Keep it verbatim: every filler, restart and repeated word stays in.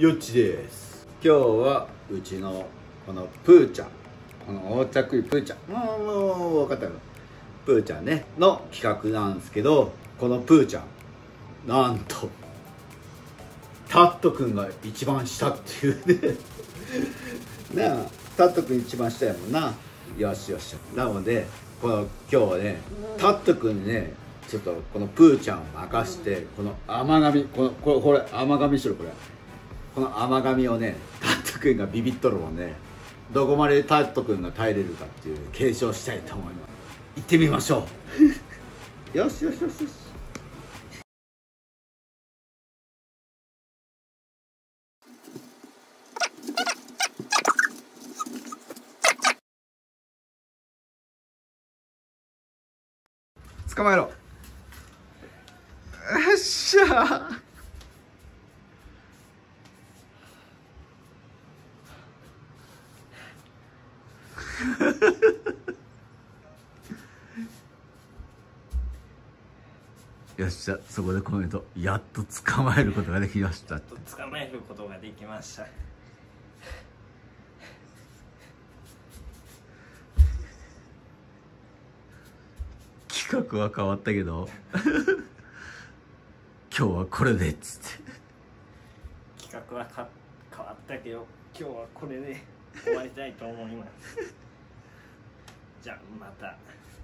よっちです。今日はうちのこのプーちゃん、この横着いプーちゃん、もうもう分かったよ、プーちゃんねの企画なんですけど、このプーちゃんなんとタットくんが一番下っていうねなあ、タットくん一番下やもんな。よしよし。なのでこの今日はね、タットくんにねちょっとこのプーちゃんを任して、この甘噛み、このこれこれ甘噛みしろ、これこの甘噛みをね、タットくんがビビっとるもんね、どこまでタットくんが耐えれるかっていう検証したいと思います。行ってみましょうよしよしよしよし。捕まえろ。よっしゃよっしゃ、そこでコメント。やっと捕まえることができました。 やっと捕まえることができました。 企画は変わったけど今日はこれでっつって企画はか変わったけど、今日はこれで終わりたいと思います。じゃあまた。